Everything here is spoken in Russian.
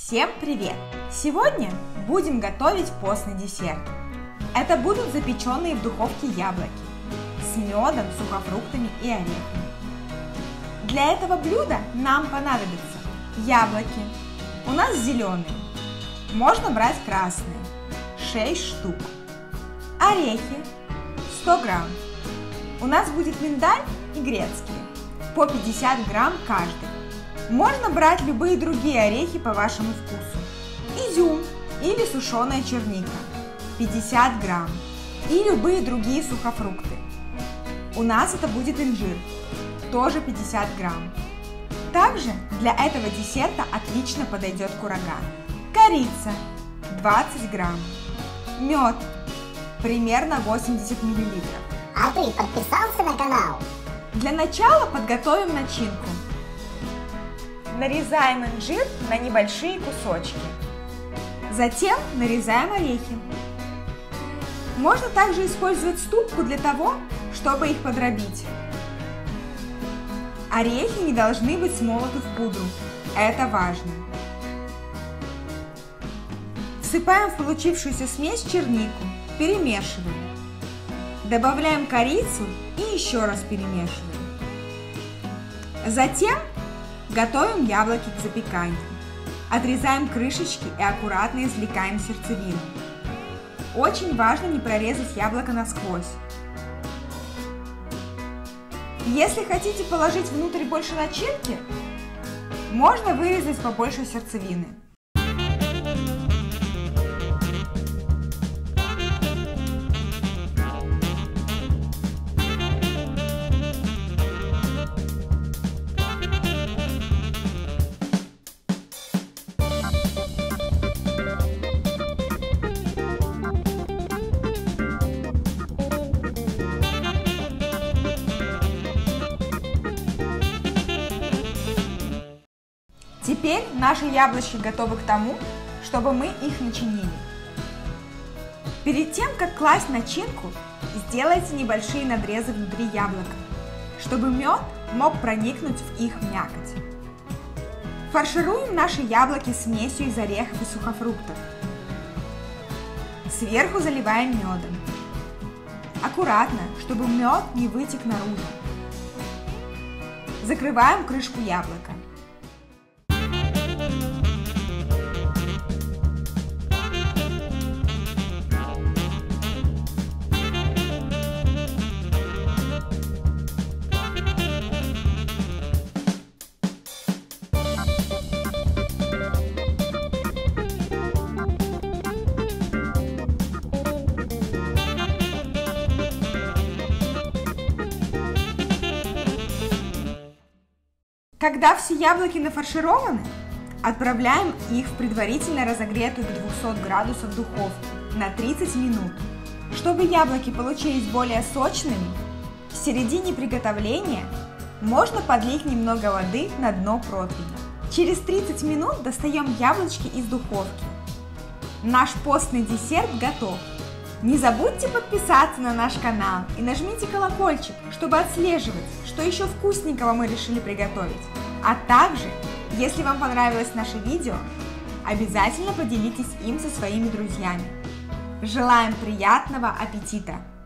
Всем привет! Сегодня будем готовить постный десерт. Это будут запеченные в духовке яблоки с медом, сухофруктами и орехами. Для этого блюда нам понадобятся яблоки, у нас зеленые, можно брать красные, 6 штук, орехи 100 грамм, у нас будет миндаль и грецкие, по 50 грамм каждый. Можно брать любые другие орехи по вашему вкусу. Изюм или сушеная черника 50 грамм и любые другие сухофрукты. У нас это будет инжир, тоже 50 грамм. Также для этого десерта отлично подойдет курага. Корица 20 грамм. Мед примерно 80 миллилитров. А ты подписался на канал? Для начала подготовим начинку. Нарезаем инжир на небольшие кусочки. Затем нарезаем орехи. Можно также использовать ступку для того, чтобы их подробить. Орехи не должны быть смолоты в пудру. Это важно. Всыпаем в получившуюся смесь чернику. Перемешиваем. Добавляем корицу и еще раз перемешиваем. Затем готовим яблоки к запеканию. Отрезаем крышечки и аккуратно извлекаем сердцевину. Очень важно не прорезать яблоко насквозь. Если хотите положить внутрь больше начинки, можно вырезать побольше сердцевины. Теперь наши яблочки готовы к тому, чтобы мы их начинили. Перед тем, как класть начинку, сделайте небольшие надрезы внутри яблока, чтобы мед мог проникнуть в их мякоть. Фаршируем наши яблоки смесью из орехов и сухофруктов. Сверху заливаем медом. Аккуратно, чтобы мед не вытек наружу. Закрываем крышку яблока. Когда все яблоки нафаршированы, отправляем их в предварительно разогретую до 200 градусов духовку на 30 минут. Чтобы яблоки получились более сочными, в середине приготовления можно подлить немного воды на дно противня. Через 30 минут достаем яблочки из духовки. Наш постный десерт готов. Не забудьте подписаться на наш канал и нажмите колокольчик, чтобы отслеживать, что еще вкусненького мы решили приготовить. А также, если вам понравилось наше видео, обязательно поделитесь им со своими друзьями. Желаем приятного аппетита!